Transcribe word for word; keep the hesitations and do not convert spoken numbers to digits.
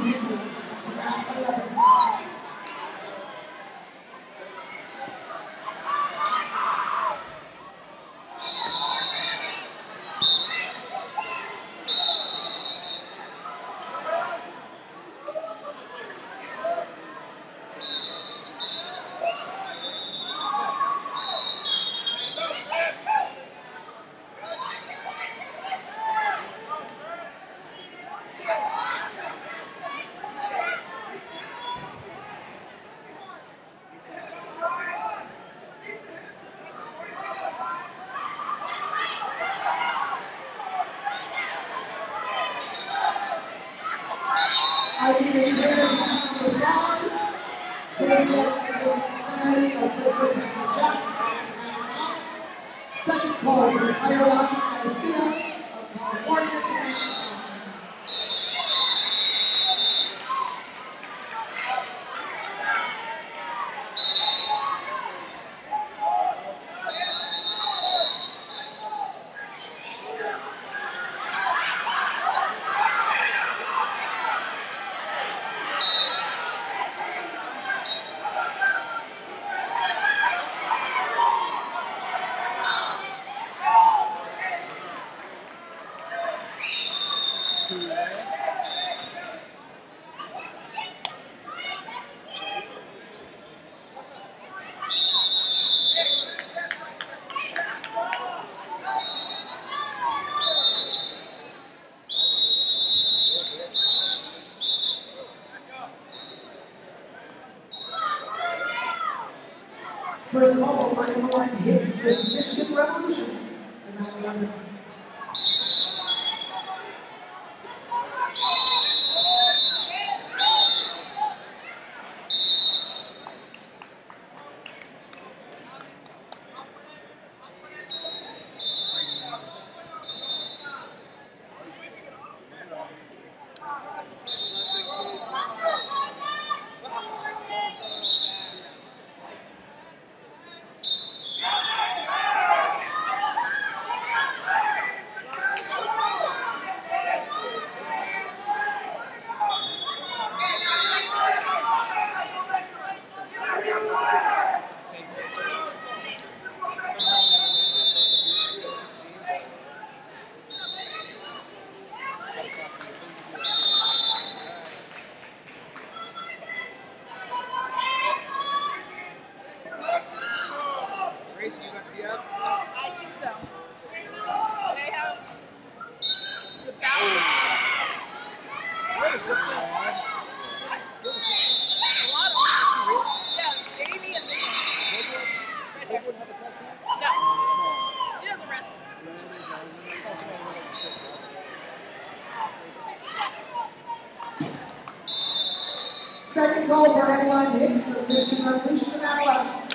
continues to round eleven. I can hear the crowd. Here's the penalty of President Jackson. Second call for Caroline Garcia of California to first ball, Michael White hits the Michigan Revolution to nine eleven. Tracy, you about to be up? I think so. They have the balance. What is this thing? What is this thing? A lot of them. Is she real? Yeah, Davey and me. They wouldn't have a tattoo? No. She doesn't wrestle. I saw somebody with her sister. Second goal, Brian Line hits the Michigan Revolution to nine eleven.